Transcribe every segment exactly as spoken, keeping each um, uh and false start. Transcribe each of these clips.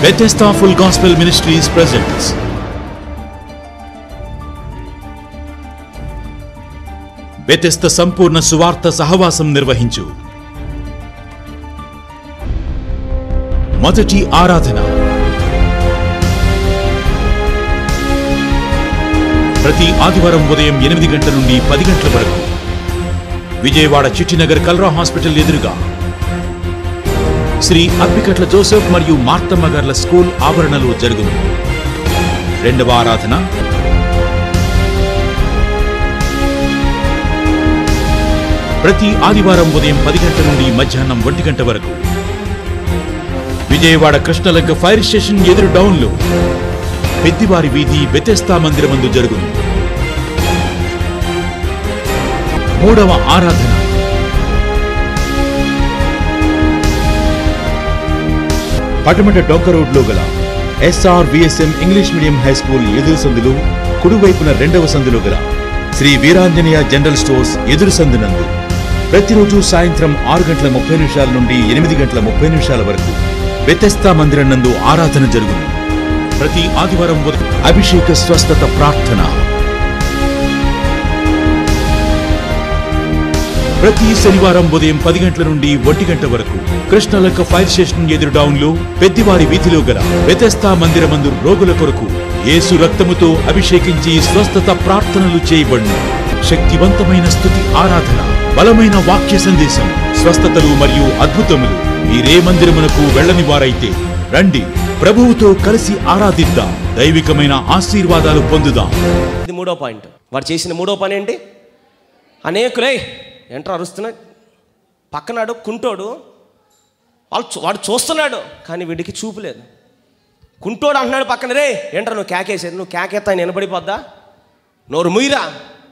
Bethesda Full Gospel Ministries presents Bethesda సంపూర్ణ సువార్త సహవాసం నిర్వహించు మొదటి ఆరాధన. ప్రతి ఆదివారం ఉదయం ఎనిమిది గంటల నుండి పది గంటల వరకు విజయవాడ చిట్టినగర్ కల్రా హాస్పిటల్ ఎదురుగా శ్రీ అప్పికట్ల జోసెఫ్ మరియు మార్తమ్మ గార్ల స్కూల్ ఆవరణలో జరుగును. రెండవ ఆరాధన ప్రతి ఆదివారం ఉదయం పది గంటల నుండి మధ్యాహ్నం ఒంటి గంట వరకు విజయవాడ కృష్ణలంక ఫైర్ స్టేషన్ ఎదురు డౌన్లో పెద్దివారి వీధి బెతెస్దా మందిరమందు జరుగును. మూడవ ఆరాధన పటమట డొంక రోడ్లో గల SR VSM English medium high school ఎదురు సందులు కుడివైపున రెండవ సందులో గల శ్రీ వీరాంజనేయ జనరల్ స్టోర్స్ ఎదురు సందునందు ప్రతిరోజు సాయంత్రం ఆరు గంటల ముప్పై నిమిషాల నుండి ఎనిమిది గంటల ముప్పై నిమిషాల వరకు బెతెస్దా మందిరం నందు ఆరాధన జరుగును. ప్రతి ఆదివారం అభిషేక స్వస్థత ప్రార్థన. ప్రతి శనివారం ఉదయం పది గంటల నుండి ఒంటి గంట వరకు కృష్ణలంక ఫైర్ స్టేషన్ ఎదురు డౌన్ లో పెద్దివారి వీధిలో గల బెతెస్దా మందిరమందు రోగుల కొరకు యేసు రక్తముతో అభిషేకించి స్వస్థత ప్రార్థనలు చేయబడును. శక్తివంతమైన స్తుతి ఆరాధన, బలమైన వాక్య సందేశం, స్వస్థతలు మరియు అద్భుతములు. మీరే మందిరమునకు వెళ్ళని వారైతే రండి, ప్రభువుతో కలిసి ఆరాధిద్దాం, దైవికమైన ఆశీర్వాదాలు పొందుదాం. ఇది మూడో పాయింట్. వాడు చేసిన మూడో పని ఏంటి? అనేకులే ఎంటర్ అరుస్తున్నాడు. పక్కనాడు కుంటోడు, వాళ్ళు వాడు చూస్తున్నాడు కానీ వీడికి చూపు లేదు. కుంటోడు అంటున్నాడు పక్కన, రే ఏంట్రా నువ్వు కేకేసేది, నువ్వు కేకేస్తా ఆయన వినపడిపోద్దా, నోరు ముయిరా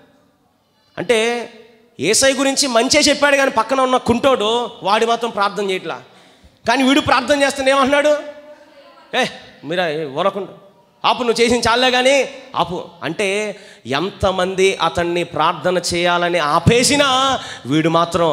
అంటే ఏసై గురించి మంచిగా చెప్పాడు కానీ పక్కన ఉన్న కుంటోడు వాడి మాత్రం ప్రార్థన చేయట్లా. కానీ వీడు ప్రార్థన చేస్తాను ఏమంటున్నాడు, ఏ మీరా ఊరకుండా ఆపు, నువ్వు చేసిన చాలే కానీ ఆపు అంటే ఎంతమంది అతన్ని ప్రార్థన చేయాలని ఆపేసినా వీడు మాత్రం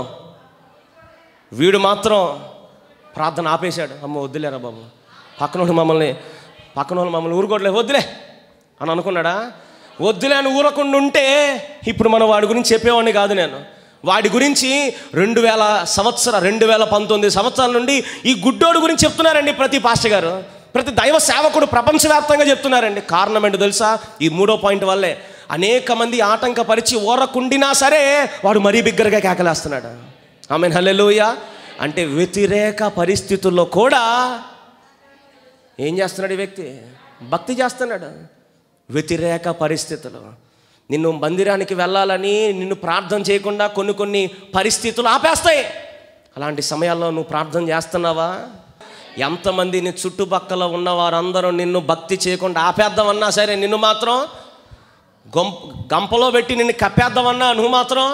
వీడు మాత్రం ప్రార్థన ఆపేశాడు. అమ్మ వద్దులేరా బాబు, పక్కన వాళ్ళు మమ్మల్ని పక్కన వాళ్ళు మమ్మల్ని ఊరుకోవట్లే, వద్దులే అని అనుకున్నాడా? వద్దులే అని ఊరకుండా ఉంటే ఇప్పుడు మనం వాడి గురించి చెప్పేవాడిని కాదు. నేను వాడి గురించి రెండు వేల సంవత్సర రెండు వేల పంతొమ్మిది సంవత్సరాల నుండి ఈ గుడ్డోడు గురించి చెప్తున్నారండి ప్రతి పాస్టర్ గారు, ప్రతి దైవ సేవకుడు ప్రపంచవ్యాప్తంగా చెప్తున్నారండి. కారణం ఏంటో తెలుసా? ఈ మూడో పాయింట్ వల్లే అనేక మంది ఆటంకపరిచి ఊరకుండినా సరే వాడు మరీ బిగ్గరగా కేకలేస్తున్నాడు. ఆమేన్, హల్లెలూయా. అంటే వ్యతిరేక పరిస్థితుల్లో కూడా ఏం చేస్తున్నాడు ఈ వ్యక్తి? భక్తి చేస్తున్నాడు. వ్యతిరేక పరిస్థితులు, నిన్ను మందిరానికి వెళ్ళాలని నిన్ను ప్రార్థన చేయకుండా కొన్ని కొన్ని పరిస్థితులు ఆపేస్తాయి. అలాంటి సమయాల్లో నువ్వు ప్రార్థన చేస్తున్నావా? ఎంతమంది నీ చుట్టుపక్కల ఉన్న వారందరూ నిన్ను భక్తి చేయకుండా ఆపేద్దామన్నా సరే నిన్ను మాత్రం గొంప గంపలో పెట్టి నిన్ను కప్పేద్దామన్నా నువ్వు మాత్రం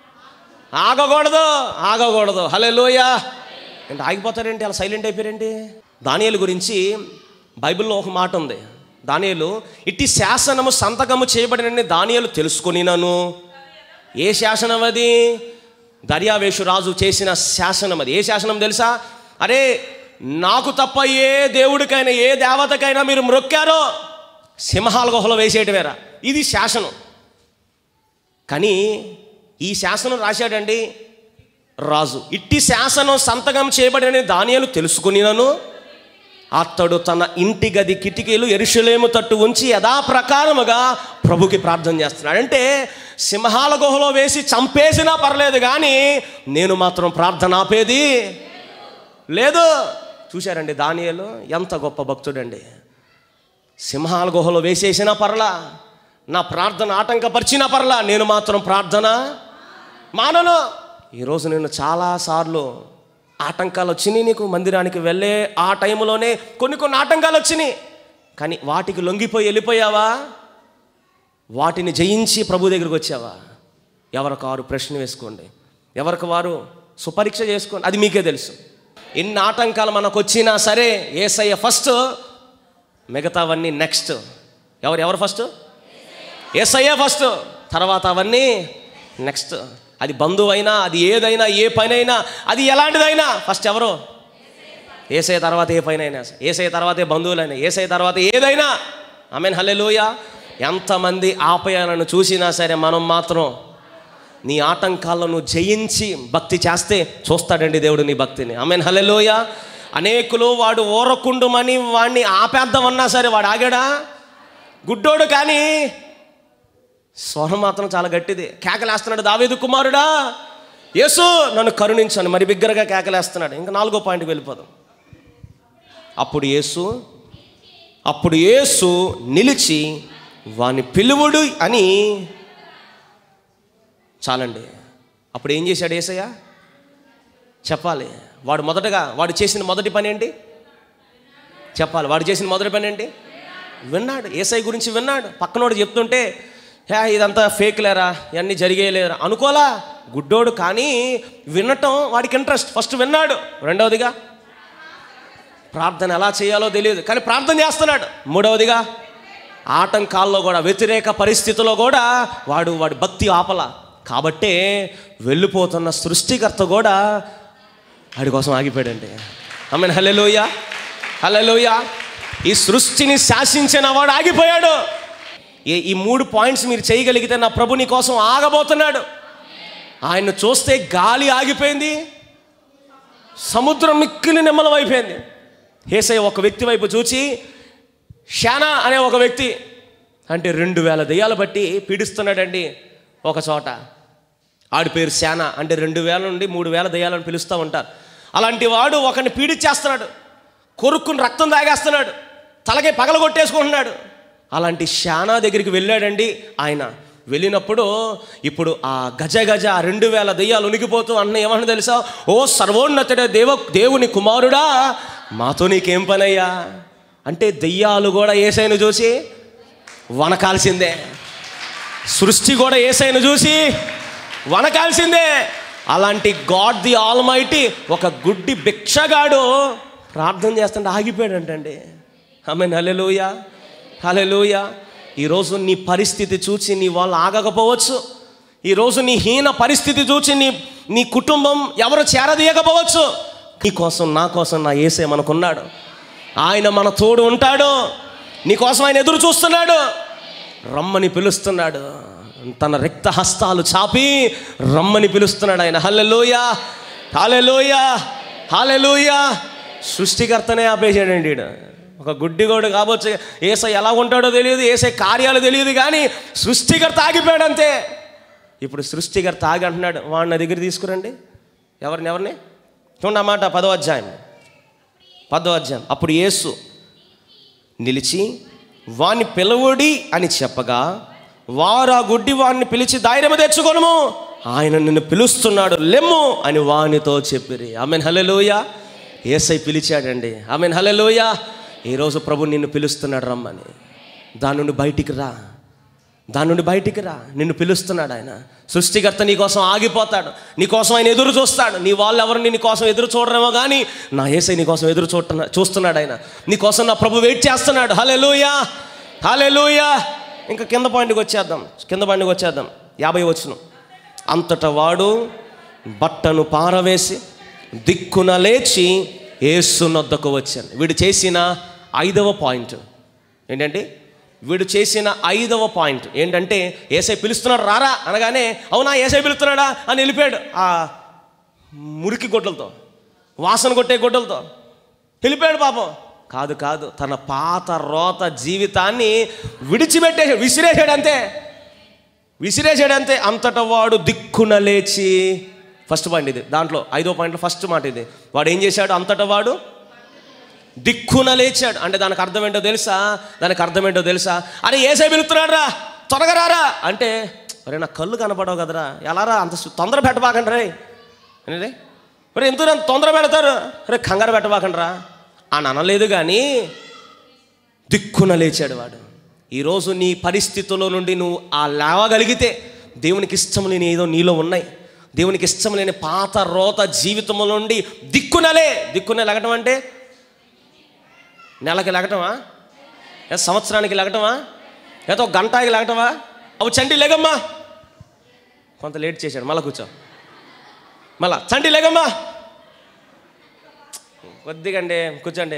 ఆగకూడదు ఆగకూడదు హల్లెలూయా. అంటే ఆగిపోతారేంటి, అలా సైలెంట్ అయిపోయారేంటి? దానియేలు గురించి బైబిల్లో ఒక మాట ఉంది. దానియేలు ఇట్టి శాసనము సంతకము చేయబడినని దానియేలు తెలుసుకొనినను. ఏ శాసనం అది? దర్యావేషు రాజు చేసిన శాసనం అది. ఏ శాసనం తెలుసా? అరే నాకు తప్ప ఏ దేవుడికైనా ఏ దేవతకైనా మీరు మ్రొక్కారో సింహాల గుహలో వేసేయటమేరా, ఇది శాసనం. కానీ ఈ శాసనం రాశాడండి రాజు. ఇట్టి శాసనం సంతకం చేయబడినని దానియేలు తెలుసుకునినను అతడు తన ఇంటి గది కిటికీలు యెరూషలేము తట్టు ఉంచి యథాప్రకారముగా ప్రభుకి ప్రార్థన చేస్తున్నాడు. అంటే సింహాల గుహలో వేసి చంపేసినా పర్లేదు కానీ నేను మాత్రం ప్రార్థన ఆపేది లేదు. చూశారండి దానియేలు ఎంత గొప్ప భక్తుడండి. సింహాల గుహలో వేసేసినా పర్లా, నా ప్రార్థన ఆటంకపరిచినా పర్లా, నేను మాత్రం ప్రార్థన మానను. ఈరోజు నేను చాలాసార్లు ఆటంకాలు వచ్చినాయి నీకు. మందిరానికి వెళ్ళే ఆ టైంలోనే కొన్ని కొన్ని ఆటంకాలు వచ్చినాయి, కానీ వాటికి లొంగిపోయి వెళ్ళిపోయావా? వాటిని జయించి ప్రభు దగ్గరికి వచ్చావా? ఎవరికి వారు ప్రశ్న వేసుకోండి, ఎవరికి వారు సుపరీక్ష చేసుకోండి. అది మీకే తెలుసు. ఎన్ని ఆటంకాలు మనకు వచ్చినా సరే యేసయ్య ఫస్ట్, మిగతావన్నీ నెక్స్ట్. ఎవరు ఎవరు ఫస్ట్? యేసయ్య ఫస్ట్, తర్వాత అవన్నీ నెక్స్ట్. అది బంధువైనా, అది ఏదైనా, ఏ పని అయినా, అది ఎలాంటిదైనా ఫస్ట్ ఎవరు? యేసయ్య తర్వాత ఏ పైన అయినా, యేసయ్య తర్వాతే బంధువులైనా, యేసయ్య తర్వాత ఏదైనా. ఆమేన్, హల్లెలూయా. ఎంతమంది ఆపయాలను చూసినా సరే మనం మాత్రం నీ ఆటంకాలను జయించి భక్తి చేస్తే చూస్తాడండి దేవుడు నీ భక్తిని. ఆమేన్, హల్లెలూయా. అనేకులు వాడు ఊరకుండుమని వాడిని ఆపేద్దామన్నా సరే వాడు ఆగాడా? గుడ్డోడు కానీ స్వరం మాత్రం చాలా గట్టిది. కేకలేస్తున్నాడు, దావీదు కుమారుడా యేసు నన్ను కరుణించను, మరి బిగ్గరగా కేకలేస్తున్నాడు. ఇంకా నాలుగో పాయింట్కి వెళ్ళిపోదాం. అప్పుడు యేసు అప్పుడు యేసు నిలిచి వాని పిలువుడు అని. చాలండి. అప్పుడు ఏం చేశాడు యేసయ్య? చెప్పాలి. వాడు మొదటగా వాడు చేసిన మొదటి పని ఏంటి చెప్పాలి. వాడు చేసిన మొదటి పని ఏంటి? విన్నాడు. యేసయ్య గురించి విన్నాడు. పక్కనోడు చెప్తుంటే హే ఇదంతా ఫేక్ లేరా, ఇవన్నీ జరిగేయలేరా అనుకోలా. గుడ్డోడు కానీ వినటం వాడికి ఇంట్రెస్ట్. ఫస్ట్ విన్నాడు. రెండవదిగా ప్రార్థన ఎలా చేయాలో తెలియదు కానీ ప్రార్థన చేస్తున్నాడు. మూడవదిగా ఆటంకాల్లో కూడా, వ్యతిరేక పరిస్థితుల్లో కూడా వాడు వాడి భక్తి ఆపల. కాబట్టే వెళ్ళిపోతున్న సృష్టికర్త కూడా వాడి కోసం ఆగిపోయాడండి. ఆమేన్, హల్లెలూయా, హల్లెలూయా. ఈ సృష్టిని శాసించిన వాడు ఆగిపోయాడు. ఏ ఈ మూడు పాయింట్స్ మీరు చేయగలిగితే నా ప్రభు నీ కోసం ఆగబోతున్నాడు. ఆయన్ను చూస్తే గాలి ఆగిపోయింది, సముద్రం మిక్కిలి నిమ్మలం అయిపోయింది. యేసయ్య ఒక వ్యక్తి వైపు చూచి, షానా అనే ఒక వ్యక్తి అంటే రెండు వేల దెయ్యాలు బట్టి పీడిస్తున్నాడండి ఒక చోట. ఆడి పేరు శానా అంటే రెండు వేల నుండి మూడు వేల దెయ్యాలను పిలుస్తూ ఉంటారు. అలాంటి వాడు ఒకరిని పీడించేస్తున్నాడు, కొరుక్కుని రక్తం తాగేస్తున్నాడు, తలకే పగల కొట్టేసుకుంటున్నాడు. అలాంటి శానా దగ్గరికి వెళ్ళాడండి ఆయన. వెళ్ళినప్పుడు ఇప్పుడు ఆ గజ గజ రెండు వేల దెయ్యాలు ఉనికిపోతూ అన్న ఏమన్నా తెలుసా? ఓ సర్వోన్నతుడే దేవ దేవుని కుమారుడా మాతో నీకేం పనయ్యా అంటే దెయ్యాలు కూడా యేసయ్యను చూసి వనకాల్సిందే. సృష్టి కూడా యేసయ్యను చూసి వనకాల్సిందే. అలాంటి గాడ్ ది ఆల్మైటీ ఒక గుడ్డి భిక్షగాడు ప్రార్థన చేస్తుంటే ఆగిపోయాడంటండి. ఆమేన్, హల్లెలూయా, హల్లెలూయా. ఈరోజు నీ పరిస్థితి చూసి నీ వాళ్ళు ఆగకపోవచ్చు. ఈరోజు నీ హీన పరిస్థితి చూసి నీ నీ కుటుంబం ఎవరు చేరదీయకపోవచ్చు. నీ కోసం నా కోసం నా యేసయ్య మనకున్నాడు. ఆయన మన తోడు ఉంటాడు. నీ కోసం ఆయన ఎదురు చూస్తున్నాడు. రమ్మని పిలుస్తున్నాడు. తన రిక్త హస్తాలు చాపి రమ్మని పిలుస్తున్నాడు ఆయన. హల్లెలూయా, హల్లెలూయా, హల్లెలూయా. సృష్టికర్తనే ఆపేసాడండి ఈడ. ఒక గుడ్డిగోడు కావచ్చు, యేసయ్య ఎలా ఉంటాడో తెలియదు, యేసయ్య కార్యాలు తెలియదు, కానీ సృష్టికర్త ఆగిపోయాడు అంతే. ఇప్పుడు సృష్టికర్త ఆగి అంటున్నాడు, వాడిని దగ్గర తీసుకురండి. ఎవరిని ఎవరిని చూడమాట. పదో అధ్యాయం పదో అధ్యాయం అప్పుడు యేసు నిలిచి వాని పిలవుడి అని చెప్పగా వారు ఆ గుడ్డి వాడిని పిలిచి ధైర్యము తెచ్చుకొనుము, ఆయన నిన్ను పిలుస్తున్నాడు, లెమ్ము అని వానితో చెప్పిరి. ఆమేన్, హల్లెలూయా. యేసయ్య పిలిచాడండి. ఆమేన్, హల్లెలూయా. ఈరోజు ప్రభు నిన్ను పిలుస్తున్నాడు రమ్మని. దాని నుండి బయటికి రా, దాని నుండి బయటికి రా. నిన్ను పిలుస్తున్నాడు ఆయన. సృష్టికర్త నీ కోసం ఆగిపోతాడు. నీ కోసం ఆయన ఎదురు చూస్తాడు. నీ వాళ్ళు ఎవరు నీ కోసం ఎదురు చూడరేమో కానీ నా యేసయ్య నీ కోసం ఎదురు చూడ చూస్తున్నాడు ఆయన. నీ కోసం నా ప్రభు వెయిట్ చేస్తున్నాడు. హల్లెలూయా, హల్లెలూయా. ఇంకా కింద పాయింట్కి వచ్చేద్దాం. కింద పాయింట్కి వచ్చేద్దాం. యాభై వచనం. అంతటా వాడు బట్టను పారవేసి దిక్కున లేచి యేసు నొద్దకు వచ్చాను. వీడు చేసిన ఐదవ పాయింట్ ఏంటంటే వీడు చేసిన ఐదవ పాయింట్ ఏంటంటే యేసయ్య పిలుస్తున్నాడు రారా అనగానే అవునా యేసయ్య పిలుస్తున్నాడా అని వెళ్ళిపోయాడు. ఆ మురికి గొడ్డలతో, వాసన కొట్టే గొడ్డలతో వెళ్ళిపోయాడు పాపం. కాదు కాదు తన పాత రోత జీవితాన్ని విడిచిపెట్టేసాడు, విసిరేసాడు అంతే, విసిరేసాడు అంతే. అంతటా వాడు దిక్కున లేచి, ఫస్ట్ పాయింట్ ఇది. దాంట్లో ఐదో పాయింట్లో ఫస్ట్ మాట ఇది. వాడు ఏం చేశాడు? అంతటా వాడు దిక్కున లేచాడు. అంటే దానికి అర్థం ఏంటో తెలుసా? దానికి అర్థం ఏంటో తెలుసా? అరే యేసయ్య పిలుస్తున్నాడు రా, త్వరగా రారా అంటే, అరే నా కళ్ళు కనపడవు కదరా, ఎలా రా అంత తొందర పెట్టబాకండి రే అనేది. మరి ఎందుకు అంత తొందర పెడతారు? అరే కంగారు పెట్టబాకండి రా అని అనలేదు, కానీ దిక్కున లేచాడు వాడు. ఈరోజు నీ పరిస్థితుల్లో నుండి నువ్వు ఆ లేవగలిగితే దేవునికి ఇష్టం లేని ఏదో నీలో ఉన్నాయి. దేవునికి ఇష్టం లేని పాత రోత జీవితంలో నుండి దిక్కునలే. దిక్కునే లెగటం అంటే నెలకి లెగటమా, సంవత్సరానికి లెగటమా, లేదా ఒక గంటకి లెగటమా? అవు చంటి లేగమ్మా, కొంత లేట్ చేశాడు, మళ్ళీ కూర్చో, మళ్ళా చంటి లేగమ్మా, కొద్దిగా అండి కూర్చోండి.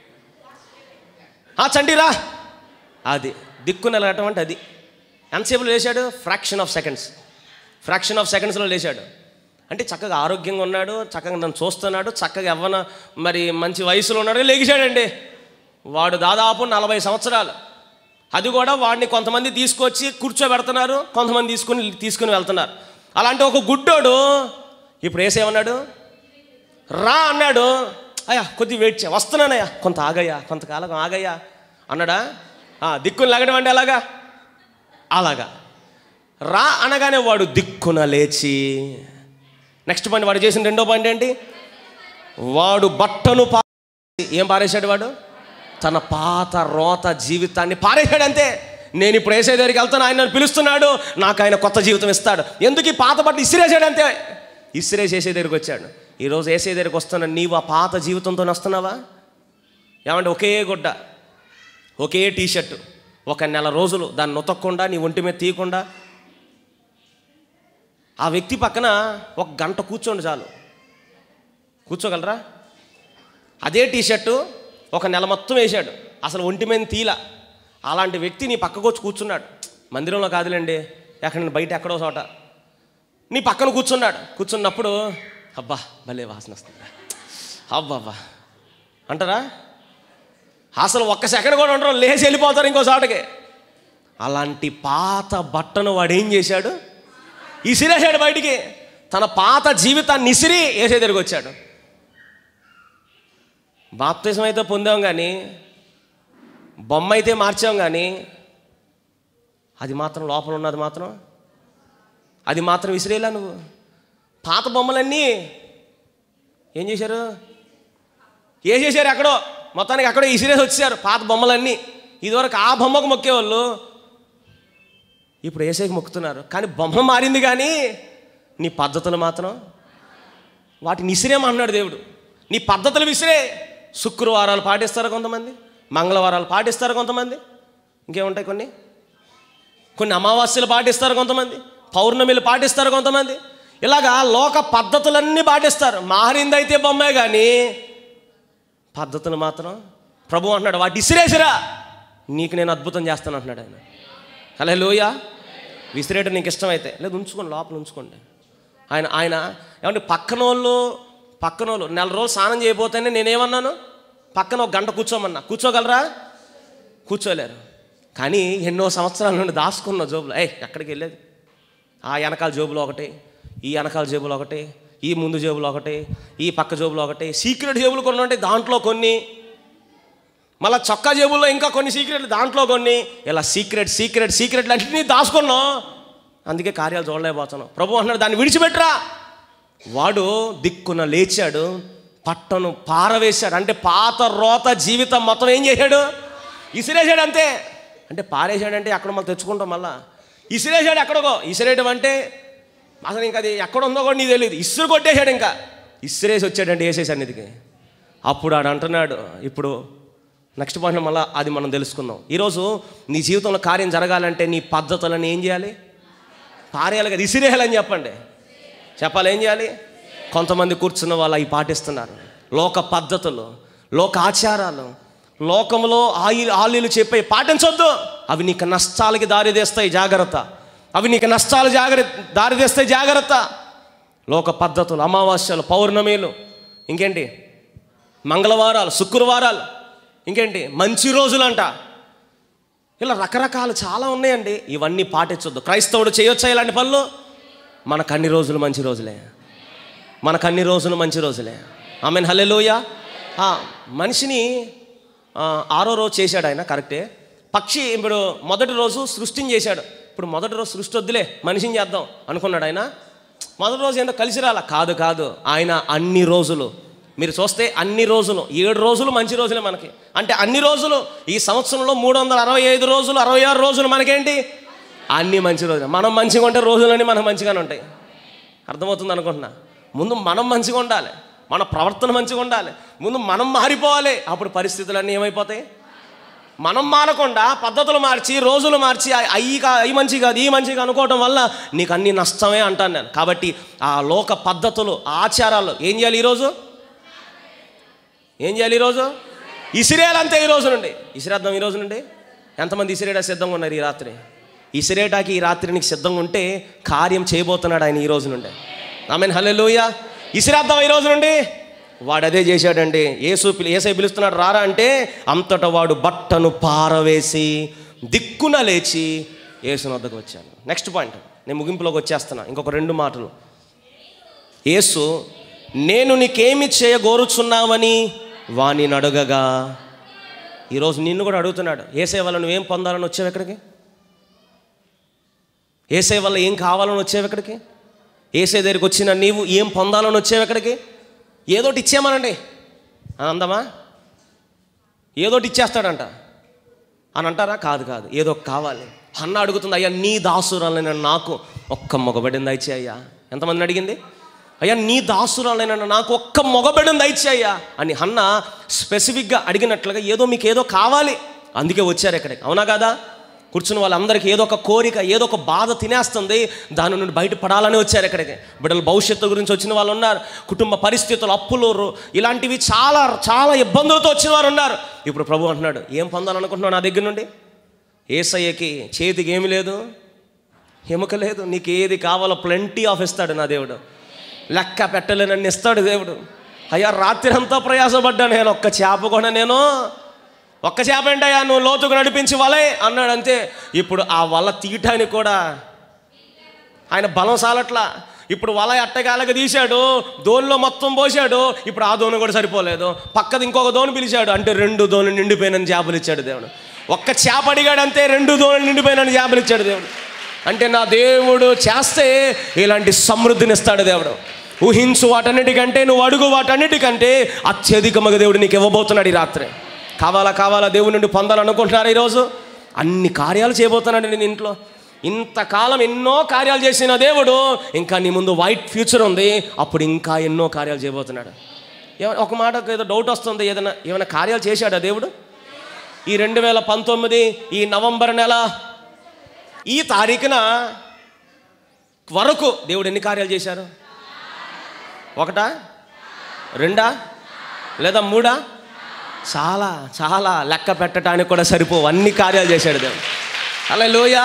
చండిరా అది దిక్కున వెళ్ళటం అంటే అది. ఎంతసేపులో లేచాడు? Fraction of seconds fraction of సెకండ్స్లో లేచాడు. అంటే చక్కగా ఆరోగ్యంగా ఉన్నాడు, చక్కగా నన్ను చూస్తున్నాడు, చక్కగా ఎవ్వన మరి మంచి వయసులో ఉన్నాడు, లేచాడండి. వాడు దాదాపు నలభై సంవత్సరాలు. అది కూడా వాడిని కొంతమంది తీసుకొచ్చి కూర్చోబెడుతున్నారు, కొంతమంది తీసుకుని తీసుకుని వెళ్తున్నారు. అలాంటి ఒక గుడ్డోడు ఇప్పుడు ఏసేమన్నాడు? రా అన్నాడు. అయ్యా కొద్ది వెయిట్ చే, వస్తున్నానయ్యా, కొంత ఆగయ్యా, కొంతకాలం ఆగయ్యా అన్నాడా? దిక్కును లాగడం అంటే అలాగా అలాగా రా అనగానే వాడు దిక్కున లేచి, నెక్స్ట్ పాయింట్ వాడు చేసిన రెండో పాయింట్ ఏంటి? వాడు బట్టను పా ఏం పారేశాడు? వాడు తన పాత రోత జీవితాన్ని పారేశాడు. అంతే. నేను ఇప్పుడు ఏసే దగ్గరికి వెళ్తాను, ఆయన నన్ను పిలుస్తున్నాడు, నాకు ఆయన కొత్త జీవితం ఇస్తాడు. ఎందుకు ఈ పాత బట్టలు ఇసిరేసాడు? అంతే. ఇసిరేసి ఏసే దగ్గరికి వచ్చాడు. ఈరోజు ఏసే దగ్గరికి వస్తున్నా, నీవు ఆ పాత జీవితంతో వస్తున్నావా? ఏమంటే ఒకే గుడ్డ, ఒకే టీషర్టు, ఒక నెల రోజులు దాన్ని నొతక్కుండా, నీ ఒంటి మీద తీయకుండా, ఆ వ్యక్తి పక్కన ఒక గంట కూర్చోండి చాలు. కూర్చోగలరా? అదే టీషర్టు ఒక నెల మొత్తం వేసాడు, అసలు ఒంటి మీద తీల. అలాంటి వ్యక్తి నీ పక్కకు వచ్చి కూర్చున్నాడు. మందిరంలో కాదులేండి, ఎక్కడ బయట ఎక్కడో చోట నీ పక్కన కూర్చున్నాడు. కూర్చున్నప్పుడు అబ్బా భలే వాసన వస్తుంది, అబ్బాబ్బా అంటారా? అసలు ఒక్క సెకండ్ కూడా ఉంటారు, లేచి వెళ్ళిపోతారు ఇంకో చోటకి. అలాంటి పాత బట్టను వాడు ఏం చేశాడు? ఇసిరేసాడు బయటికి. తన పాత జీవితాన్ని ఇసిరి ఏసే దగ్గరికి వచ్చాడు. బాప్తిజం అయితే పొందాం కానీ, బొమ్మ అయితే మార్చాం కానీ, అది మాత్రం లోపల ఉన్నది మాత్రం అది మాత్రం విసిరేలా. నువ్వు పాత బొమ్మలన్నీ ఏం చేశారు? ఏ చేశారు? ఎక్కడో మొత్తానికి అక్కడో ఇసిరేసి వచ్చారు పాత బొమ్మలన్నీ. ఇదివరకు ఆ బొమ్మకు మొక్కేవాళ్ళు, ఇప్పుడు ఏసేకి మొక్కుతున్నారు. కానీ బొమ్మ మారింది కానీ నీ పద్ధతులు మాత్రం వాటిని ఇసిరేమన్నాడు దేవుడు. నీ పద్ధతులు విసిరే. శుక్రవారాలు పాటిస్తారు కొంతమంది, మంగళవారాలు పాటిస్తారు కొంతమంది, ఇంకేముంటాయి కొన్ని కొన్ని అమావాస్యలు పాటిస్తారు కొంతమంది, పౌర్ణమిలు పాటిస్తారు కొంతమంది. ఇలాగా లోక పద్ధతులన్నీ పాటిస్తారు. మారిందైతే బొమ్మే కానీ పద్ధతులు మాత్రం ప్రభు అంటున్నాడు వాటి ఇసిరేసిరా, నీకు నేను అద్భుతం చేస్తాను అంటున్నాడు ఆయన. హల్లెలూయా. విసిరేయడం నీకు ఇష్టమైతే లేదు ఉంచుకోండి, లోపల ఉంచుకోండి. ఆయన ఆయన ఏమంటే పక్కనోళ్ళు పక్కనోళ్ళు నెల రోజులు స్నానం చేయబోతేనే నేనేమన్నాను? పక్కన ఒక గంట కూర్చోమన్నా. కూర్చోగలరా? కూర్చోలేరు. కానీ ఎన్నో సంవత్సరాల నుండి దాచుకున్న జోబులు, ఏ ఎక్కడికి వెళ్ళేది? ఆ వెనకాల జోబులో ఒకటి, ఈ వెనకాల జేబులో ఒకటి, ఈ ముందు జేబులో ఒకటి, ఈ పక్క జేబులో ఒకటి, సీక్రెట్ జేబులు కొన్ని ఉంటాయి, దాంట్లో కొన్ని, మళ్ళీ చొక్కా జేబుల్లో ఇంకా కొన్ని సీక్రెట్లు, దాంట్లో కొన్ని, ఇలా సీక్రెట్ సీక్రెట్ సీక్రెట్లు అన్నింటినీ దాచుకున్నాం. అందుకే కార్యాలు చూడలేకపోతున్నాం. ప్రభు అంటున్నాడు దాన్ని విడిచిపెట్టరా. వాడు దిక్కున లేచాడు, పట్టను పారవేశాడు. అంటే పాత రోత జీవితం మొత్తం ఏం చేశాడు? ఇసిరేసాడు. అంతే. అంటే పారేసాడంటే అక్కడ మనం తెచ్చుకుంటాం, మళ్ళా ఇసిరేసాడు ఎక్కడికో. ఇసిరేయడం అంటే అసలు ఇంకా అది ఎక్కడ ఉందో కూడా నీకు తెలియదు. ఇసురు కొట్టేశాడు, ఇంకా ఇసిరేసి వచ్చాడంటే వేసేసి అన్నిటికీ. అప్పుడు ఆడు అంటున్నాడు, ఇప్పుడు నెక్స్ట్ పాయింట్ మళ్ళీ అది మనం తెలుసుకుందాం. ఈరోజు నీ జీవితంలో కార్యం జరగాలంటే నీ పద్ధతులను ఏం చేయాలి? పారేయాలి కదా, ఇసిరేయాలని చెప్పండి. చెప్పాలి ఏం చేయాలి? కొంతమంది కూర్చున్న వాళ్ళు అవి పాటిస్తున్నారు. లోక పద్ధతులు, లోక ఆచారాలు, లోకంలో ఆయి ఆలీలు చెప్పే పాటించొద్దు. అవి నీకు నష్టాలకి దారి తీస్తాయి, జాగ్రత్త. అవి నీకు నష్టాలు జాగ్రత్త దారి తీస్తాయి, జాగ్రత్త. లోక పద్ధతులు, అమావాస్యలు, పౌర్ణమిలు, ఇంకేంటి మంగళవారాలు, శుక్రవారాలు, ఇంకేంటి మంచి రోజులంట, ఇలా రకరకాలు చాలా ఉన్నాయండి. ఇవన్నీ పాటించొద్దు. క్రైస్తవుడు చేయొచ్చా ఇలాంటి పనులు? మనకు అన్ని రోజులు మంచి రోజులే, మనకు అన్ని రోజులు మంచి రోజులే. ఆమేన్, హల్లెలూయా. మనిషిని ఆరో రోజు చేశాడు ఆయన, కరెక్టే. పక్షి ఇప్పుడు మొదటి రోజు సృష్టిని చేశాడు. ఇప్పుడు మొదటి రోజు సృష్టి వద్దులే, మనిషిని చేద్దాం అనుకున్నాడు ఆయన. మొదటి రోజు ఏంటో కలిసి రాలా? కాదు కాదు, ఆయన అన్ని రోజులు, మీరు చూస్తే అన్ని రోజులు, ఏడు రోజులు మంచి రోజులే మనకి. అంటే అన్ని రోజులు, ఈ సంవత్సరంలో మూడు వందల అరవై ఐదు రోజులు, అరవై ఆరు రోజులు మనకేంటి? అన్ని మంచి రోజులు. మనం మంచిగా ఉంటే రోజులన్నీ మనకు మంచిగానే ఉంటాయి. అర్థమవుతుంది అనుకుంటున్నా. ముందు మనం మంచిగా ఉండాలి, మన ప్రవర్తన మంచిగా ఉండాలి, ముందు మనం మారిపోవాలి. అప్పుడు పరిస్థితులన్నీ ఏమైపోతాయి? మనం మారకుండా పద్ధతులు మార్చి, రోజులు మార్చి, అయ్యి కా అవి మంచి కాదు, ఈ మంచిగా అనుకోవటం వల్ల నీకు అన్ని నష్టమే అంటాను నేను. కాబట్టి ఆ లోక పద్ధతులు, ఆచారాలు ఏం చేయాలి? ఈరోజు ఏం చేయాలి ఈరోజు? ఇసిరేయాలంతే ఈ రోజు నుండి. ఇసిరేద్దాం ఈ రోజు నుండి. ఎంతమంది ఇసిరేయడానికి సిద్ధంగా ఉన్నారు ఈ రాత్రి? ఇసిరేటాకి ఈ రాత్రి నీకు సిద్ధంగా ఉంటే కార్యం చేయబోతున్నాడు ఆయన ఈ రోజు నుండి. ఆమేన్, హల్లెలూయా. ఇసిరేద్దాం ఈ రోజు నుండి. వాడు అదే చేశాడండి. యేసు యేసయ్య పిలుస్తున్నాడు రారా అంటే అంతటా వాడు బట్టను పారవేసి దిక్కున లేచి యేసు వద్దకు వచ్చాను. నెక్స్ట్ పాయింట్, నేను ముగింపులోకి వచ్చేస్తున్నా. ఇంకొక రెండు మాటలు. యేసు నేను నీకేమి చేయగోరుచున్నావని వాణ్ణి అడగగా, ఈరోజు నిన్ను కూడా అడుగుతున్నాడు. యేసయ్య వల్ల నువ్వేం పొందాలని వచ్చావు ఎక్కడికి? యేసయ్య వల్ల ఏం కావాలని వచ్చావు ఎక్కడికి? యేసయ్య దగ్గరికి వచ్చిన నీవు ఏం పొందాలని వచ్చావు ఎక్కడికి? ఏదోటి ఇచ్చేమనండి అని అందమా? ఏదోటి ఇచ్చేస్తాడంట అని అంటారా? కాదు కాదు, ఏదో కావాలి. హన్న అడుగుతుంది, అయ్యా నీ దాసురాలైన నాకు ఒక్క మొగబడిని దయచే అయ్యా. ఎంతమందిని అడిగింది? అయ్యా నీ దాసురాలైన నాకు ఒక్క మొగబడిని దయచే అయ్యా అని హన్న స్పెసిఫిక్గా అడిగినట్లుగా ఏదో మీకు ఏదో కావాలి, అందుకే వచ్చారు ఎక్కడికి. అవునా కాదా? కూర్చున్న వాళ్ళందరికీ ఏదో ఒక కోరిక, ఏదో ఒక బాధ తినేస్తుంది, దాని నుండి బయటపడాలని వచ్చారు ఎక్కడికి. బిడ్డల భవిష్యత్తు గురించి వచ్చిన వాళ్ళు ఉన్నారు, కుటుంబ పరిస్థితులు, అప్పులు, ఇలాంటివి చాలా చాలా ఇబ్బందులతో వచ్చిన వారు ఉన్నారు. ఇప్పుడు ప్రభు అంటున్నాడు, ఏం పొందాలనుకుంటున్నావు నా దగ్గర నుండి? యేసయ్యకి చేతికి ఏమి లేదు, ఎముక లేదు, నీకు ఏది కావాలో ప్లెంటీ ఆఫ్ ఇస్తాడు నా దేవుడు. లెక్క పెట్టలేనని ఇస్తాడు దేవుడు. అయ్యా రాత్రి అంతా ప్రయాసపడ్డా నేను, ఒక్క చేప కూడా నేను ఒక్క చేప ఏంటయ్యా నువ్వు లోతుకు నడిపించి వలే అన్నాడు అంతే. ఇప్పుడు ఆ వల తీయటానికి కూడా ఆయన బలం సాలట్లా. ఇప్పుడు వల ఎట్టగాలకి తీశాడు, దోనిలో మొత్తం పోసాడు, ఇప్పుడు ఆ దోని కూడా సరిపోలేదు, పక్కది ఇంకొక దోని పిలిచాడు, అంటే రెండు దోని నిండిపోయినని చేపలు ఇచ్చాడు దేవుడు. ఒక్క చేప అడిగాడు అంతే, రెండు దోని నిండిపోయినని చేపలు ఇచ్చాడు దేవుడు. అంటే నా దేవుడు చేస్తే ఇలాంటి సమృద్ధిని ఇస్తాడు దేవుడు. ఊహించు వాటన్నిటికంటే, నువ్వు అడుగు వాటన్నిటికంటే అత్యధికమగ దేవుడు నీకు ఇవ్వబోతున్నాడు ఈ రాత్రి. కావాలా కావాలా దేవుడి నుండి పొందాలనుకుంటున్నారా? ఈరోజు అన్ని కార్యాలు చేయబోతున్నాడు నేను ఇంట్లో. ఇంతకాలం ఎన్నో కార్యాలు చేసిన దేవుడు ఇంకా నీ ముందు వైట్ ఫ్యూచర్ ఉంది, అప్పుడు ఇంకా ఎన్నో కార్యాలు చేయబోతున్నాడు. ఒక మాట ఏదో డౌట్ వస్తుంది, ఏదైనా ఏమైనా కార్యాలు చేశాడా దేవుడు? ఈ రెండు వేల పంతొమ్మిది ఈ నవంబర్ నెల ఈ తారీఖున వరకు దేవుడు ఎన్ని కార్యాలు చేశారు? ఒకటా, రెండా, లేదా మూడా? చాలా చాలా లెక్క పెట్టడానికి కూడా సరిపోవు అన్ని కార్యాలు చేశాడు దేవుడు. హల్లెలూయా.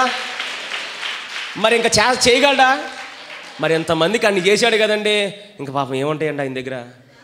మరి ఇంకా చే చేయగలడా? మరి ఎంతమందికి అన్ని చేశాడు కదండి, ఇంకా పాపం ఏముంటాయండి ఆయన దగ్గర?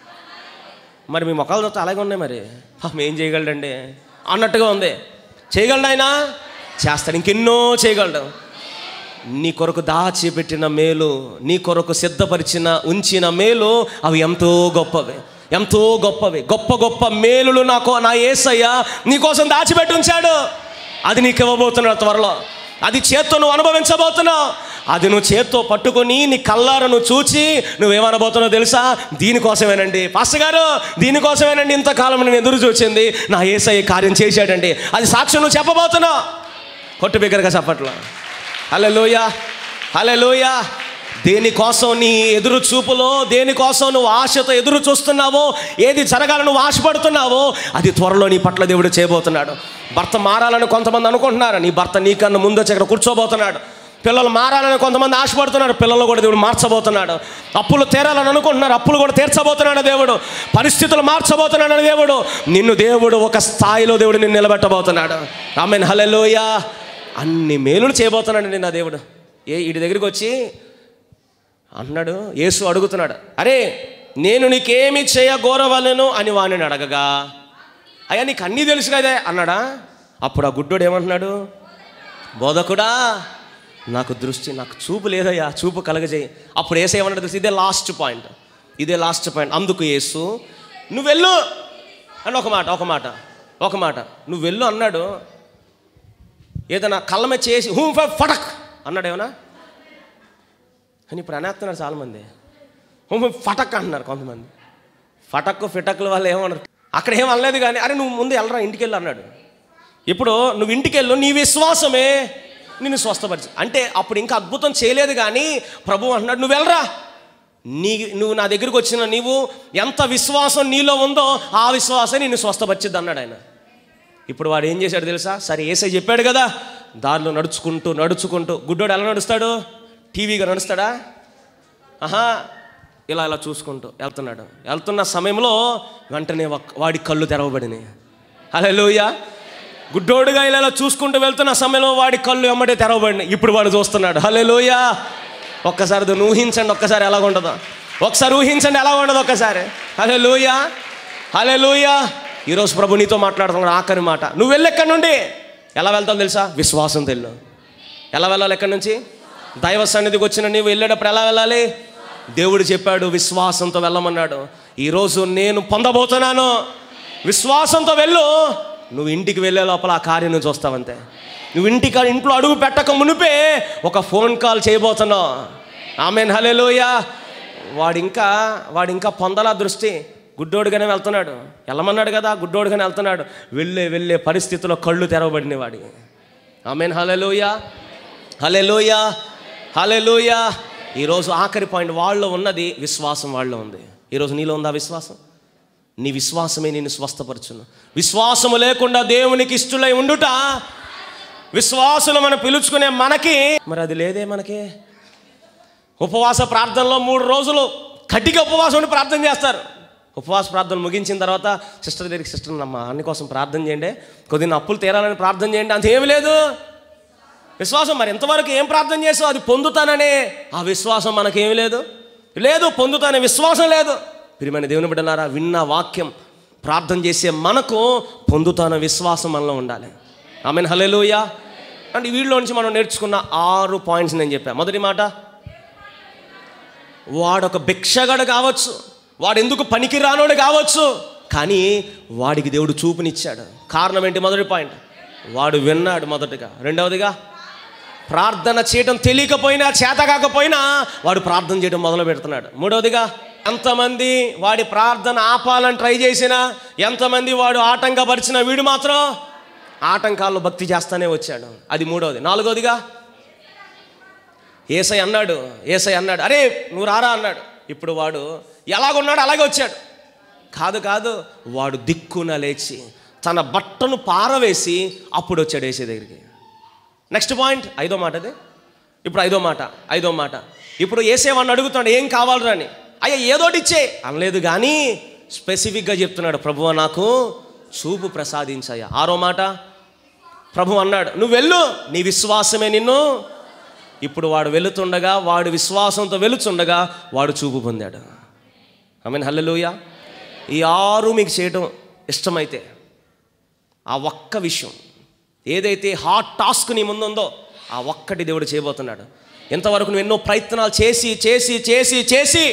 మరి మీ మొక్కలు చూస్తే అలాగే ఉన్నాయి, మరి పాపం ఏం చేయగలడండి అన్నట్టుగా ఉంది. చేయగలడు ఆయన, చేస్తాడు, ఇంకెన్నో చేయగలడు. నీ కొరకు దాచిపెట్టిన మేలు, నీ కొరకు సిద్ధపరిచిన ఉంచిన మేలు, అవి ఎంతో గొప్పవి, ఎంతో గొప్పవి. గొప్ప గొప్ప మేలులు నాకు నా యేసయ్య నీకోసం దాచిపెట్టి ఉంచాడు. అది నీకు ఇవ్వబోతున్నాడు త్వరలో. అది చేత్తో నువ్వు అనుభవించబోతున్నావు. అది నువ్వు చేత్తో పట్టుకొని నీ కళ్ళారా నువ్వు చూచి నువ్వేమనబోతున్నావు తెలుసా? దీనికోసమేనండి పాస్టర్ గారు, దీనికోసమేనండి ఇంతకాలం నేను ఎదురు చూచింది, నా యేసయ్య కార్యం చేశాడండి. అది సాక్ష్యం నువ్వు చెప్పబోతున్నావు. కొట్టు బిగ్గరగా చెప్పట్లా. హల్లెలూయా, హల్లెలూయా. దేనికోసం నీ ఎదురు చూపులో, దేనికోసం నువ్వు ఆశతో ఎదురు చూస్తున్నావో, ఏది జరగాలని నువ్వు ఆశపడుతున్నావో, అది త్వరలో నీ పట్ల దేవుడు చేయబోతున్నాడు. భర్త మారాలని కొంతమంది అనుకుంటున్నారు, నీ భర్త నీకన్నా ముందు వచ్చి అక్కడ కూర్చోబోతున్నాడు. పిల్లలు మారాలని కొంతమంది ఆశపడుతున్నారు, పిల్లలు కూడా దేవుడు మార్చబోతున్నాడు. అప్పులు తీరాలని అనుకుంటున్నారు, అప్పులు కూడా తీర్చబోతున్నాడు దేవుడు. పరిస్థితులు మార్చబోతున్నాడు దేవుడు. నిన్ను దేవుడు ఒక స్థాయిలో దేవుడు నిన్ను నిలబెట్టబోతున్నాడు. ఆమేన్, హల్లెలూయా. అన్ని మేలులు చేయబోతున్నాడు నిన్న దేవుడు. ఏ వీడి దగ్గరికి వచ్చి అన్నాడు, యేసు అడుగుతున్నాడు, అరే నేను నీకేమి చేయగోరవలను అని వాడిని అడగగా, అయ్యా నీకు అన్నీ తెలుసు కదే అన్నాడా. అప్పుడు ఆ గుడ్డోడు ఏమంటున్నాడు, బోధకుడా నాకు దృష్టి, నాకు చూపు లేదయ్యా, చూపు కలగజేయి. అప్పుడు యేసు ఏమన్నాడు తెలుసు? ఇదే లాస్ట్ పాయింట్, ఇదే లాస్ట్ పాయింట్. అందుకు యేసు నువ్వు వెళ్ళు అని ఒక మాట ఒక మాట ఒక మాట నువ్వు వెళ్ళు అన్నాడు. ఏదైనా కళ్ళమే చేసి హూ ఫటక్ అన్నాడు ఏమన్నా? కానీ ఇప్పుడు అనేస్తున్నారు చాలామంది, హూ ఫటక్ అంటున్నారు కొంతమంది. ఫటక్ ఫిటక్ల వాళ్ళు ఏమన్నారు? అక్కడ ఏం అనలేదు కానీ, అరే నువ్వు ముందు వెళ్ళరా ఇంటికి వెళ్ళు అన్నాడు. ఇప్పుడు నువ్వు ఇంటికి వెళ్ళు, నీ విశ్వాసమే నిన్ను స్వస్థపరిచి. అంటే అప్పుడు ఇంకా అద్భుతం చేయలేదు కానీ ప్రభు అంటున్నాడు నువ్వు వెళ్ళరా, నీ నువ్వు నా దగ్గరికి వచ్చిన నీవు ఎంత విశ్వాసం నీలో ఉందో ఆ విశ్వాసం నిన్ను స్వస్థపరిచిద్ది అన్నాడు ఆయన. ఇప్పుడు వాడు ఏం చేశాడు తెలుసా? సరే యేసయ్య చెప్పాడు కదా, దారిలో నడుచుకుంటూ నడుచుకుంటూ, గుడ్డోడు ఎలా నడుస్తాడు? టీవీగా నడుస్తాడా? ఆహా, ఇలా ఇలా చూసుకుంటూ వెళ్తున్నాడు. వెళ్తున్న సమయంలో వెంటనే వాడి కళ్ళు తెరవబడినాయి. హల్లెలూయా. గుడ్డోడుగా ఇలా ఇలా చూసుకుంటూ వెళ్తున్న సమయంలో వాడి కళ్ళు ఎమ్మటే తెరవబడినాయి. ఇప్పుడు వాడు చూస్తున్నాడు. హల్లెలూయా. ఒక్కసారి దాన్ని ఊహించండి, ఒక్కసారి ఎలా ఉండదో ఒకసారి ఊహించండి, ఎలా ఉండదు ఒక్కసారి. హల్లెలూయా, హల్లెలూయా. ఈరోజు ప్రభు నీతో మాట్లాడుతున్నాడు. ఆఖరి మాట, నువ్వు వెళ్ళి ఎక్కడి నుండి ఎలా వెళ్తావు తెలుసా? విశ్వాసం తెలు. ఎలా వెళ్ళాలి? ఎక్కడి నుంచి? దైవ సన్నిధికి వచ్చిన నీవు వెళ్ళేటప్పుడు ఎలా వెళ్ళాలి? దేవుడు చెప్పాడు విశ్వాసంతో వెళ్ళమన్నాడు. ఈరోజు నేను పొందబోతున్నాను, విశ్వాసంతో వెళ్ళు. నువ్వు ఇంటికి వెళ్ళే లోపల ఆ కార్యం నువ్వు చూస్తావంతే. నువ్వు ఇంటికి ఇంట్లో అడుగు పెట్టక మునిపే ఒక ఫోన్ కాల్ చేయబోతున్నావు. ఆమేన్, హల్లెలూయా. వాడు ఇంకా వాడు ఇంకా పొందలా దృష్టి. గుడ్డోడుగానే వెళ్తున్నాడు, వెళ్ళమన్నాడు కదా, గుడ్డోడుగానే వెళ్తున్నాడు. వెళ్ళే వెళ్ళే పరిస్థితిలో కళ్ళు తెరవబడిన వాడి. ఆమేన్, హల్లెలూయా, హల్లెలూయా, హల్లెలూయా. ఈరోజు ఆఖరి పాయింట్, వాళ్ళలో ఉన్నది విశ్వాసం, వాళ్ళలో ఉంది. ఈరోజు నీలో ఉందా విశ్వాసం? నీ విశ్వాసమే నేను స్వస్థపరచును. విశ్వాసము లేకుండా దేవునికి ఇష్టలై ఉండుట, విశ్వాసులు మనం పిలుచుకునే మనకి మరి అది లేదే. మనకి ఉపవాస ప్రార్థనలో మూడు రోజులు కట్టిగా ఉపవాసం ఉండి ప్రార్థన చేస్తారు. ఉపవాస ప్రార్థన ముగించిన తర్వాత సిస్టర్ దగ్గరికి, సిస్టర్ అమ్మ అన్ని కోసం ప్రార్థన చేయండి, కొద్దిగా అప్పులు తీరాలని ప్రార్థన చేయండి. అంతేమి లేదు. విశ్వాసం. మరి ఎంతవరకు ఏం ప్రార్థన చేసావు? అది పొందుతాననే ఆ విశ్వాసం మనకేమీ లేదు. లేదు, పొందుతానే విశ్వాసం లేదు. ప్రియమైన దేవుని బిడ్డలారా, విన్న వాక్యం ప్రార్థన చేసే మనకు పొందుతాన విశ్వాసం మనలో ఉండాలి. ఆమేన్, హల్లెలూయా. అంటే వీళ్ళలో నుంచి మనం నేర్చుకున్న ఆరు పాయింట్స్ నేను చెప్పాను. మొదటి మాట, వాడొక భిక్షగాడు కావచ్చు, వాడు ఎందుకు పనికి రానోడు కావచ్చు, కానీ వాడికి దేవుడు చూపునిచ్చాడు. కారణం ఏంటి? మొదటి పాయింట్, వాడు విన్నాడు మొదటిగా. రెండవదిగా, ప్రార్థన చేయడం తెలియకపోయినా చేత కాకపోయినా వాడు ప్రార్థన చేయడం మొదలు పెడుతున్నాడు. మూడవదిగా, ఎంతమంది వాడి ప్రార్థన ఆపాలని ట్రై చేసినా, ఎంతమంది వాడు ఆటంకపరిచినా వీడు మాత్రం ఆటంకాల్లో భక్తి చేస్తానే వచ్చాడు. అది మూడవది. నాలుగవదిగా, ఏసై అన్నాడు ఏసై అన్నాడు అరే నువ్వు రారా అన్నాడు. ఇప్పుడు వాడు ఎలాగున్నాడు అలాగే వచ్చాడు. కాదు కాదు వాడు దిక్కున లేచి తన బట్టను పారవేసి అప్పుడు వచ్చాడు ఏసై దగ్గరికి. నెక్స్ట్ పాయింట్, ఐదో మాట అది. ఇప్పుడు ఐదో మాట ఐదో మాట ఇప్పుడు ఏసై వాడిని అడుగుతాడు ఏం కావాలరా అని. అయ్యా ఏదోటి ఇచ్చే అనలేదు, కానీ స్పెసిఫిక్గా చెప్తున్నాడు, ప్రభువా నాకు చూపు ప్రసాదించయ్యా. ఆరో మాట, ప్రభు అన్నాడు నువ్వు వెళ్ళు, నీ విశ్వాసమే నిన్ను. ఇప్పుడు వాడు వెళుతుండగా, వాడు విశ్వాసంతో వెళుతుండగా వాడు చూపు పొందాడు. ఆమేన్, హల్లెలూయా. ఈ ఆరు మీకు చేయడం ఇష్టమైతే ఆ ఒక్క విషయం ఏదైతే హార్డ్ టాస్క్ నీ ముందుందో ఆ ఒక్కటి దేవుడు చేయబోతున్నాడు. ఎంతవరకు నువ్వు ఎన్నో ప్రయత్నాలు చేసి చేసి చేసి చేసి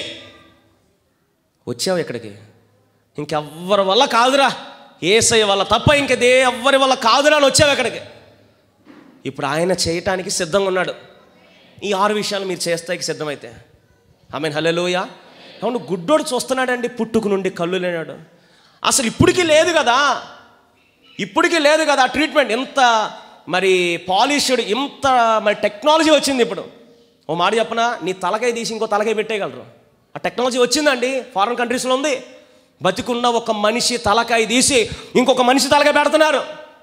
వచ్చావు ఎక్కడికి? ఇంకెవ్వరి వల్ల కాదురా, యేసయ్య వల్ల తప్ప ఇంకదే ఎవ్వరి వల్ల కాదురా అని వచ్చావు ఎక్కడికి. ఇప్పుడు ఆయన చేయటానికి సిద్ధంగా ఉన్నాడు. ఈ ఆరు విషయాలు మీరు చేస్తాయికి సిద్ధమైతే. ఆమేన్, హల్లెలూయా. అవును, గుడ్డోడు చూస్తున్నాడండి, పుట్టుకు నుండి కళ్ళు లేనాడు. అసలు ఇప్పటికీ లేదు కదా, ఇప్పటికీ లేదు కదా ట్రీట్మెంట్. ఎంత మరి పాలిష్డ్, ఇంత మరి టెక్నాలజీ వచ్చింది. ఇప్పుడు ఓ మాట చెప్పనా, నీ తలకాయ తీసి ఇంకో తలకాయ పెట్టేయగలరు. ఆ టెక్నాలజీ వచ్చిందండి, ఫారిన్ కంట్రీస్లో ఉంది. బతికున్న ఒక మనిషి తలకాయ తీసి ఇంకొక మనిషి తలకాయ పెడుతున్నారు.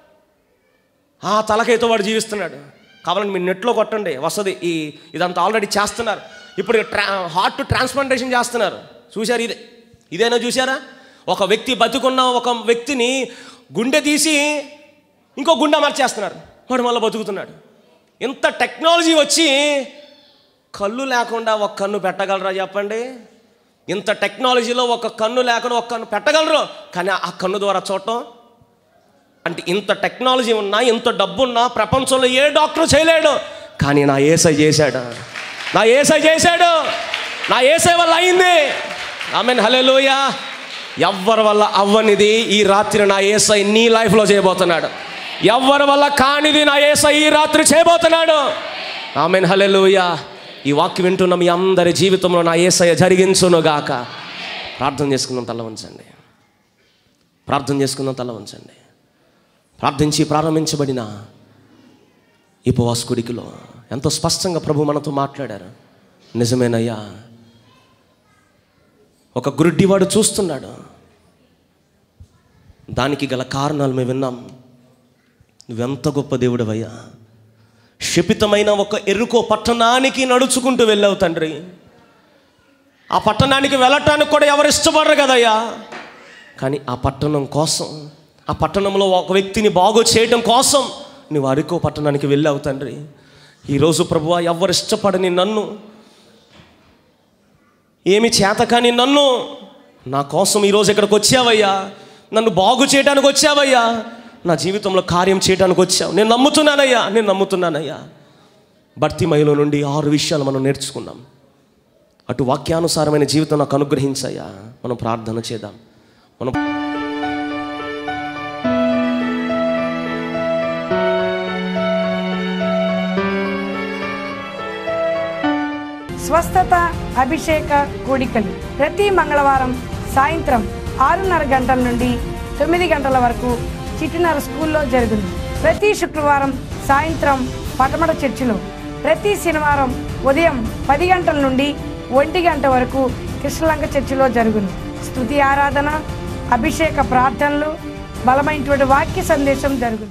ఆ తలకాయతో వాడు జీవిస్తున్నాడు. కావాలంటే మీరు నెట్లో కొట్టండి, వస్తుంది. ఈ ఇదంతా ఆల్రెడీ చేస్తున్నారు. ఇప్పుడు ట్రా హార్ట్ ట్రాన్స్ప్లాంటేషన్ చేస్తున్నారు. చూశారు? ఇదే ఇదేనా చూసారా? ఒక వ్యక్తి బతుకున్న ఒక వ్యక్తిని గుండె తీసి ఇంకో గుండె మార్చేస్తున్నారు, వాడు మళ్ళీ బతుకుతున్నాడు. ఇంత టెక్నాలజీ వచ్చి కళ్ళు లేకుండా ఒక కన్ను పెట్టగలరా చెప్పండి? ఇంత టెక్నాలజీలో ఒక కన్ను లేకుండా ఒక కన్ను పెట్టగలరు, కానీ ఆ కన్ను ద్వారా చూడటం అంటే ఇంత టెక్నాలజీ ఉన్నా, ఇంత డబ్బు ఉన్నా ప్రపంచంలో ఏ డాక్టర్ చేయలేడు, కానీ నా యేసై చేశాడు. నా యేసై చేశాడు. నా యేసై వల్ల అయింది. ఆమేన్, హల్లెలూయా. ఎవ్వరి వల్ల అవ్వనిది ఈ రాత్రి నా యేసై నీ లైఫ్లో చేయబోతున్నాడు. ఎవ్వరి వల్ల కానిది నా యేసై ఈ రాత్రి చేయబోతున్నాడు. ఆమేన్, హల్లెలూయా. ఈ వాక్యం వింటున్న మీ అందరి జీవితంలో నా యేసయ్య జరిగించునుగాక. ప్రార్థన చేసుకుందాం, తల వంచండి. ప్రార్థన చేసుకుందాం, తల వంచండి. ప్రార్థించి ప్రారంభించబడిన ఈ ఉపవాస కుడికిలో ఎంతో స్పష్టంగా ప్రభు మనతో మాట్లాడారు. నిజమేనయ్యా, ఒక గుడ్డివాడు చూస్తున్నాడు, దానికి గల కారణాలు మేము విన్నాం. నువ్వెంత గొప్ప దేవుడివయ్యా. శపితమైన ఒక ఎరుకో పట్టణానికి నడుచుకుంటూ వెళ్ళావు తండ్రి. ఆ పట్టణానికి వెళ్ళటానికి కూడా ఎవరు ఇష్టపడరు కదయ్యా. కానీ ఆ పట్టణం కోసం, ఆ పట్టణంలో ఒక వ్యక్తిని బాగు చేయడం కోసం నువ్వు అరికో పట్టణానికి వెళ్ళావు తండ్రి. ఈరోజు ప్రభువా, ఎవరు ఇష్టపడని నన్ను, ఏమి చేతకాని నన్ను నా కోసం ఈరోజు ఇక్కడికి వచ్చావయ్యా. నన్ను బాగు చేయడానికి వచ్చావయ్యా. నా జీవితంలో కార్యం చేయడానికి వచ్చావు. నేను నమ్ముతున్నానయ్యా, నేను నమ్ముతున్నానయ్యా. భర్తీమయలో నుండి ఆరు విషయాలు మనం నేర్చుకున్నాం. అటు వాక్యానుసారమైన జీవితం నాకు అనుగ్రహించయ్యా. మనం ప్రార్థన చేద్దాం. మనం స్వస్థత అభిషేక కూడికలు ప్రతి మంగళవారం సాయంత్రం ఆరున్నర గంటల నుండి తొమ్మిది గంటల వరకు చిట్టినర స్కూల్లో జరుగును. ప్రతి శుక్రవారం సాయంత్రం పటమట చర్చిలో, ప్రతి శనివారం ఉదయం పది గంటల నుండి ఒంటి గంట వరకు కృష్ణలంక చర్చిలో జరుగును. స్తుతి ఆరాధన, అభిషేక ప్రార్థనలు, బలమైనటువంటి వాక్య సందేశం జరుగును.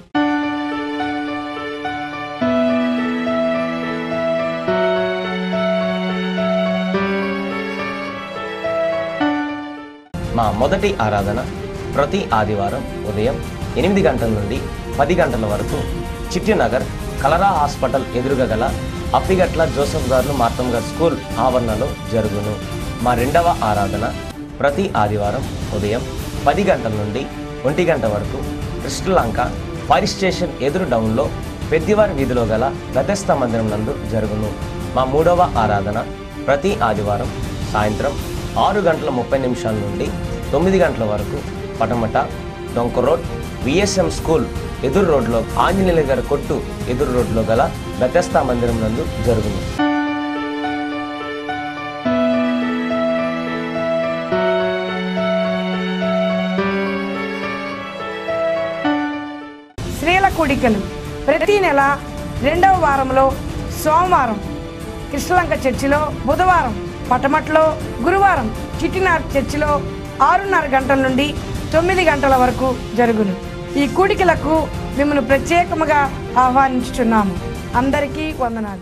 మా మొదటి ఆరాధన ప్రతి ఆదివారం ఉదయం ఎనిమిది గంటల నుండి పది గంటల వరకు చిట్టినగర్ కలరా హాస్పిటల్ ఎదురుగా గల అప్పిగట్ల జోసఫ్ గారు మార్తమ్ గారు స్కూల్ ఆవరణలో జరుగును. మా రెండవ ఆరాధన ప్రతి ఆదివారం ఉదయం పది గంటల నుండి ఒంటి గంట వరకు కృష్ణలంక ఫైర్ స్టేషన్ ఎదురు డౌన్లో పెద్దివారి వీధిలో గల గతస్థ మందిరం నందు జరుగును. మా మూడవ ఆరాధన ప్రతి ఆదివారం సాయంత్రం ఆరు గంటల ముప్పై నిమిషాల నుండి తొమ్మిది గంటల వరకు పటమట డొంక రోడ్ విఎస్ఎం స్కూల్ ఎదురు రోడ్లో ఆంజనేయుల గారి కొట్టు ఎదురు రోడ్లో గల బెతెస్తా మందిరం నందు జరుగును. స్త్రీల కూడికలు ప్రతి నెల రెండవ వారంలో సోమవారం కృష్ణలంక చర్చిలో, బుధవారం పటమట్లో, గురువారం చిట్టినార్ చర్చిలో ఆరున్నర గంటల నుండి తొమ్మిది గంటల వరకు జరుగును. ఈ కూడికలకు మిమ్మల్ని ప్రత్యేకముగా ఆహ్వానించుచున్నాము. అందరికీ వందనాలు.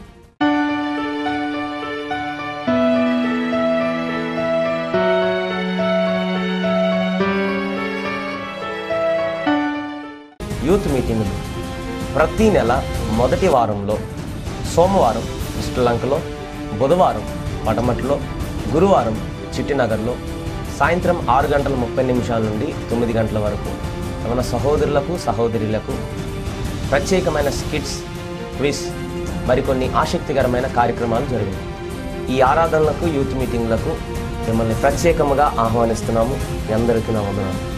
యూత్ మీటింగులు ప్రతి నెల మొదటి వారంలో సోమవారం శ్రీలంకలో, బుధవారం పటమట్లో, గురువారం చిట్టినగర్లో సాయంత్రం ఆరు గంటల ముప్పై నిమిషాల నుండి తొమ్మిది గంటల వరకు మన సహోదరులకు సహోదరులకు ప్రత్యేకమైన స్కిట్స్, క్విజ్, మరికొన్ని ఆసక్తికరమైన కార్యక్రమాలు జరిగాయి. ఈ ఆరాధనలకు, యూత్ మీటింగ్లకు మిమ్మల్ని ప్రత్యేకముగా ఆహ్వానిస్తున్నాము. మీ అందరికీ నా వందనాలు.